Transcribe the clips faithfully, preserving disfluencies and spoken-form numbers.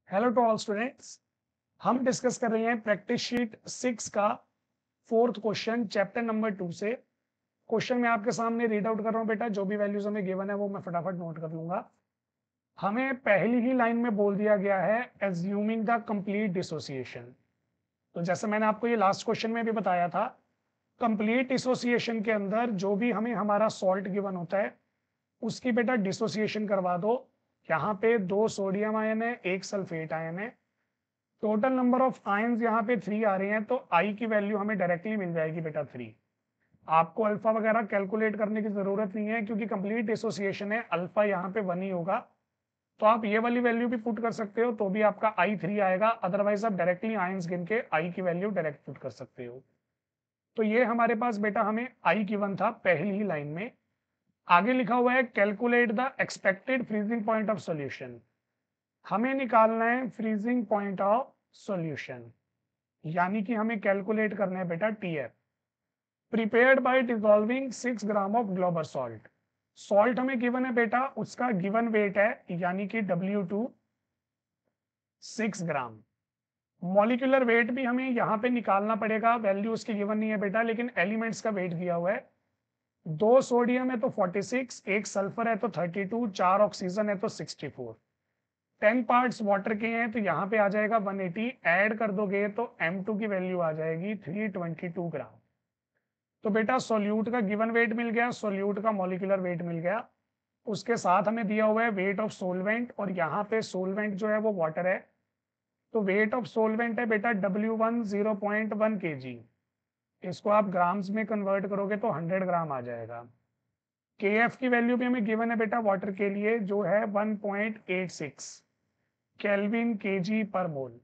Hello to all students. हम discuss कर रहे हैं प्रैक्टिस शीट सिक्स का fourth question chapter number two से। क्वेश्चन मैं आपके सामने रीड आउट कर रहा हूं बेटा, जो भी वैल्यूज हमें गिवन है वो मैं फटाफट नोट कर लूंगा। हमें पहली ही लाइन में बोल दिया गया है एज्यूमिंग द कंप्लीट डिसोसिएशन। तो जैसे मैंने आपको ये लास्ट क्वेश्चन में भी बताया था, कंप्लीट डिसोसिएशन के अंदर जो भी हमें हमारा सॉल्ट गिवन होता है उसकी बेटा डिसोसिएशन करवा दो। यहाँ पे दो सोडियम आयन है, एक सल्फेट आयन है। टोटल नंबर ऑफ आयंस यहाँ पे थ्री आ रहे हैं, तो आई की वैल्यू हमें डायरेक्टली मिल जाएगी बेटा थ्री। आपको अल्फा वगैरह कैलकुलेट करने की जरूरत नहीं है, क्योंकि कंप्लीट एसोसिएशन है, अल्फा यहाँ पे वन ही होगा। तो आप ये वाली वैल्यू भी पुट कर सकते हो, तो भी आपका आई थ्री आएगा। अदरवाइज आप डायरेक्टली आयंस गिन के आई की वैल्यू डायरेक्ट पुट कर सकते हो। तो ये हमारे पास बेटा हमें आई गिवन था पहली ही लाइन में। आगे लिखा हुआ है calculate the expected freezing point of solution. हमें निकालना है फ्रीजिंग पॉइंट ऑफ सॉल्यूशन, यानी कि हमें कैलकुलेट करना है बेटा TF. Prepared by dissolving six gram of global salt. Salt हमें गिवन है बेटा, उसका गिवन वेट है यानी कि W two six gram. Molecular weight भी हमें यहाँ पे निकालना पड़ेगा, वैल्यू उसकी गिवन नहीं है बेटा, लेकिन एलिमेंट्स का वेट दिया हुआ है। दो सोडियम है तो फोर्टी सिक्स, एक सल्फर है तो थर्टी टू, चार ऑक्सीजन है तो sixty four, ten parts water के हैं तो यहाँ पे आ जाएगा वन एटी। ऐड कर दोगे तो एम टू की वैल्यू आ जाएगी थ्री ट्वेंटी टू ग्राम। तो बेटा सोल्यूट का गिवन वेट मिल गया, सोल्यूट का मॉलिक्यूलर वेट मिल गया। उसके साथ हमें दिया हुआ है वेट ऑफ सोलवेंट, और यहाँ पे सोलवेंट जो है वो वाटर है। तो वेट ऑफ सोलवेंट है बेटा W one zero point one K G. इसको आप ग्राम्स में कन्वर्ट करोगे तो हंड्रेड ग्राम आ जाएगा। के एफ की वैल्यू भी हमें गिवन है बेटा वाटर के लिए, जो है one point eight six kelvin KG per mole.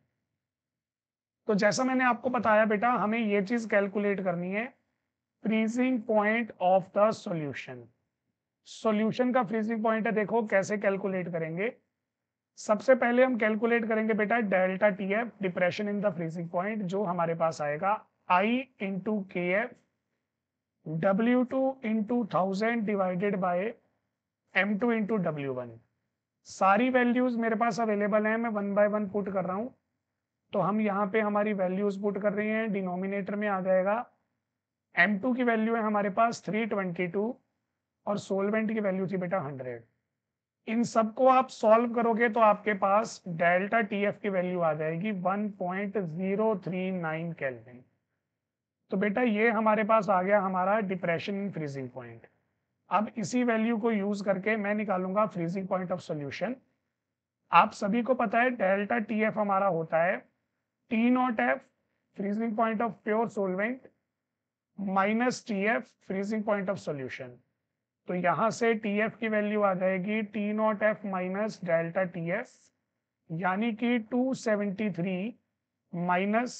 तो जैसा मैंने आपको बताया बेटा, हमें ये चीज कैलकुलेट करनी है, freezing point of the solution. Solution का फ्रीजिंग पॉइंट है, देखो कैसे कैलकुलेट करेंगे। सबसे पहले हम कैलकुलेट करेंगे बेटा delta T F, depression in the freezing point, जो हमारे पास आएगा i into K F W two into thousand divided by M two into W one. सारी वैल्यूज मेरे पास अवेलेबल हैं, मैं वन बाय वन पुट कर रहा हूं। तो हम यहाँ पे हमारी वैल्यूज पुट कर रहे हैं, डिनोमिनेटर में आ जाएगा एम टू की वैल्यू है हमारे पास थ्री ट्वेंटी टू, और सोलवेंट की वैल्यू थी बेटा हंड्रेड। इन सबको आप सॉल्व करोगे तो आपके पास डेल्टा टीएफ की वैल्यू आ जाएगी one point zero three nine kelvin. तो बेटा ये हमारे पास आ गया हमारा डिप्रेशन इन फ्रीजिंग पॉइंट। अब इसी वैल्यू को यूज करके मैं निकालूंगा फ्रीजिंग पॉइंट ऑफ सॉल्यूशन। आप सभी को पता है डेल्टा टीएफ हमारा होता है T naught F freezing point of pure solvent minus T F freezing point of solution. तो यहां से टी एफ की वैल्यू आ जाएगी T naught F minus delta T F, यानी कि two seventy three minus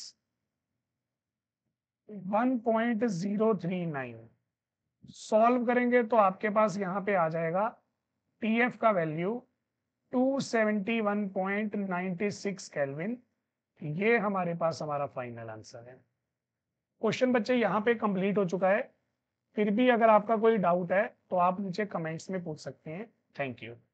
one point zero three nine. Solve करेंगे तो आपके पास यहाँ पे आ जाएगा टी एफ का value two seventy one point nine six kelvin. ये हमारे पास हमारा फाइनल आंसर है। क्वेश्चन बच्चे यहाँ पे कंप्लीट हो चुका है। फिर भी अगर आपका कोई डाउट है तो आप नीचे कमेंट्स में पूछ सकते हैं। Thank you.